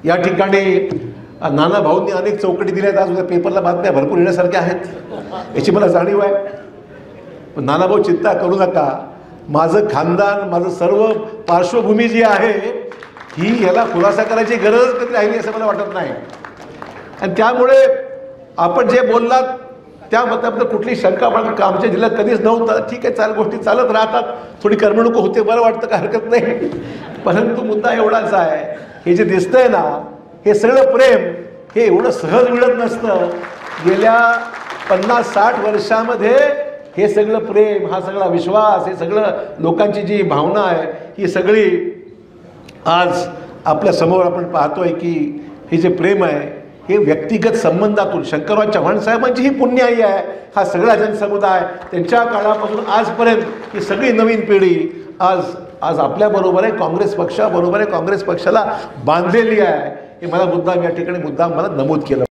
या ठिकाणी नाना भाऊंनी अनेक चौकटी दिल्यात, आज उद्या पेपरला बातम्या भरपूर येण्यासारख्या आहेत, याची मला जाणीव आहे. पण नाना भाऊ चिंता करू नका, माझं खानदान, माझं सर्व पार्श्वभूमी जी आहे ही याला खुलासा करायची गरज कधी राहिली असं मला वाटत नाही. आणि त्यामुळे आपण जे बोललात त्याबद्दल कुठली शंका आमच्या जिल्ह्यात कधीच नव्हतं. ठीक आहे, गोष्टी चालत राहतात, थोडी करमणूक होते, बरं वाटतं, काय हरकत नाही. परंतु मुद्दा एवढाच आहे, हे जे दिसतंय ना, हे सगळं प्रेम हे एवढं सहज मिळत नसतं. गेल्या 50-60 वर्षामध्ये हे सगळं प्रेम, हा सगळा विश्वास, हे सगळं लोकांची जी भावना आहे ही सगळी आज आपल्या समोर आपण पाहतोय की हे जे प्रेम आहे हे व्यक्तिगत संबंधातून शंकरराव चव्हाण साहेबांची ही पुण्याई आहे. हा सगळा जनसमुदाय त्यांच्या काळापासून आजपर्यंत ही सगळी नवीन पिढी आज आपल्याबरोबर आहे, काँग्रेस पक्षाबरोबर आहे, काँग्रेस पक्षाला बांधलेली आहे. हे मला मुद्दाम या ठिकाणी मला नमूद केलं.